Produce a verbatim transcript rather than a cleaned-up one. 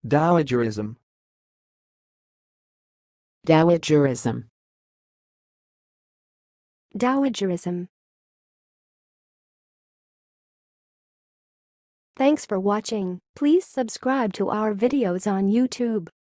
dowagerism, dowagerism, dowagerism. Thanks for watching. Please subscribe to our videos on YouTube.